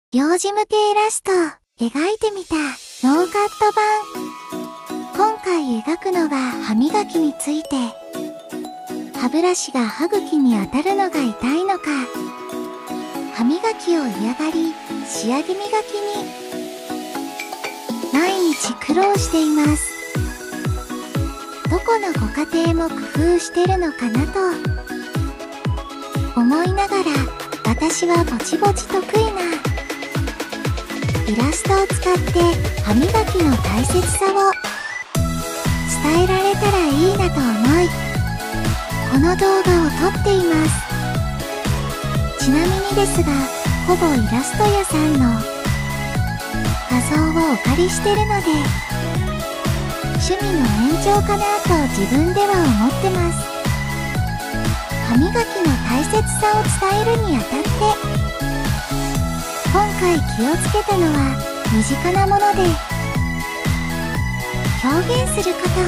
幼児向けイラスト、描いてみた、ノーカット版。今回描くのは歯磨きについて。歯ブラシが歯茎に当たるのが痛いのか、歯磨きを嫌がり、仕上げ磨きに。毎日苦労しています。どこのご家庭も工夫してるのかなと思いながら、私はぼちぼち得意なイラストを使って歯磨きの大切さを伝えられたらいいなと思い、この動画を撮っています。ちなみにですが、ほぼイラスト屋さんの画像をお借りしてるので、趣味の延長かなと自分では思ってます。歯磨きの大切さを伝えるにあたって、今回気をつけたのは身近なもので、表現すること、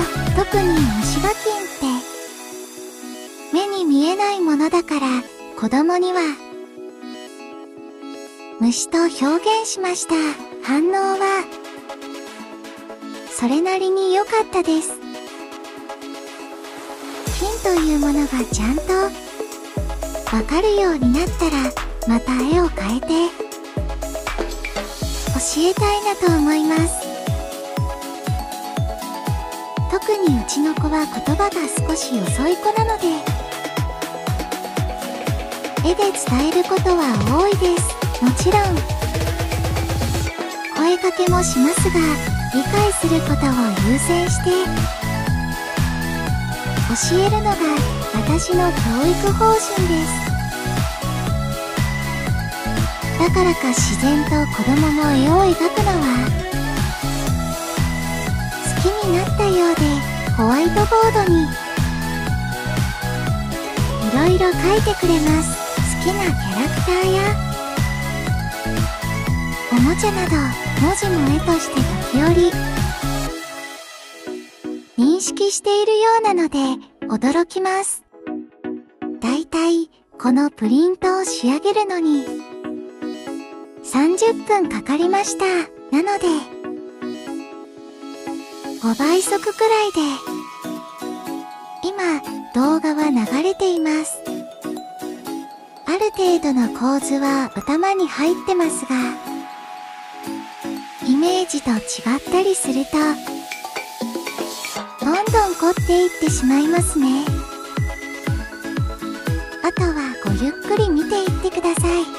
特に虫歯菌って目に見えないものだから、子供には虫と表現しました。反応はそれなりに良かったです。菌というものがちゃんとわかるようになったら、また絵を変えて教えたいなと思います。特にうちの子は言葉が少し遅い子なので、絵で伝えることは多いです。もちろん声かけもしますが、理解することを優先して教えるのが私の教育方針です。だからか自然と子供も絵を描くのは好きになったようで、ホワイトボードにいろいろ描いてくれます。好きなキャラクターやおもちゃなど、文字も絵として時折認識しているようなので驚きます。だいたいこのプリントを仕上げるのに30分かかりました。なので5倍速くらいで今動画は流れています。ある程度の構図は頭に入ってますが、イメージと違ったりするとどんどん凝っていってしまいますね。あとはごゆっくり見ていってください。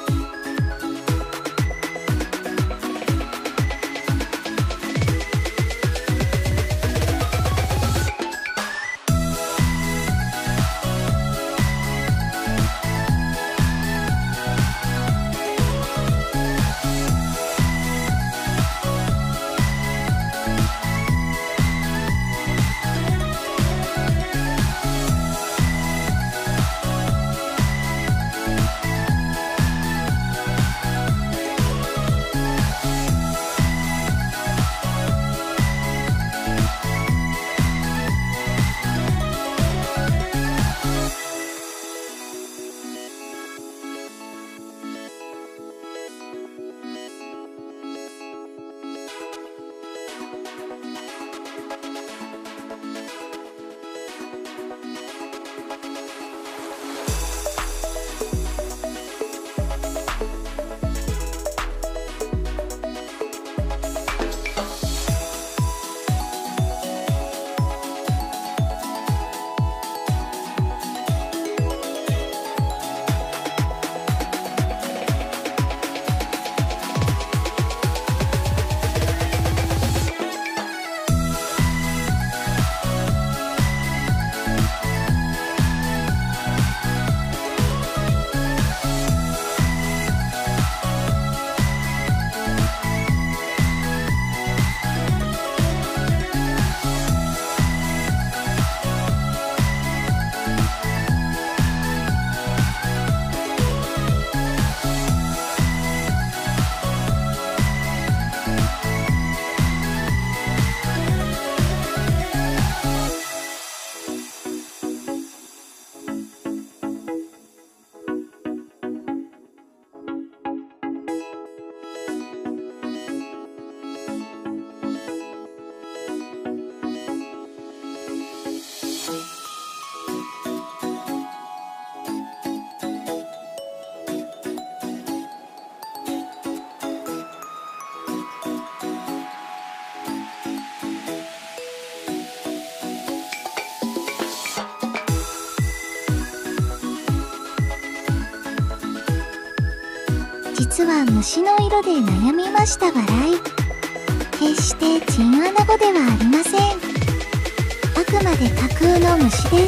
実は虫の色で悩みました笑い。決してチンアナゴではありません。あくまで架空の虫です。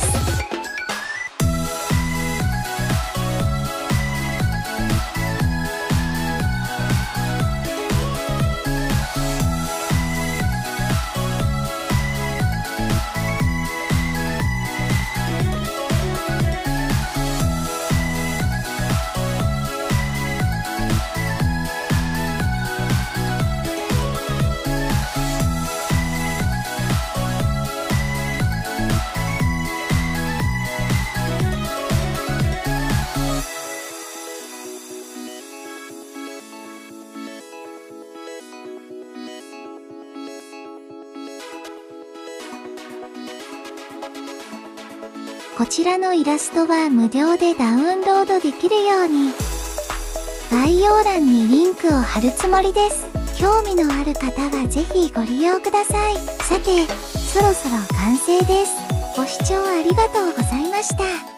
こちらのイラストは無料でダウンロードできるように概要欄にリンクを貼るつもりです。興味のある方はぜひご利用ください。さて、そろそろ完成です。ご視聴ありがとうございました。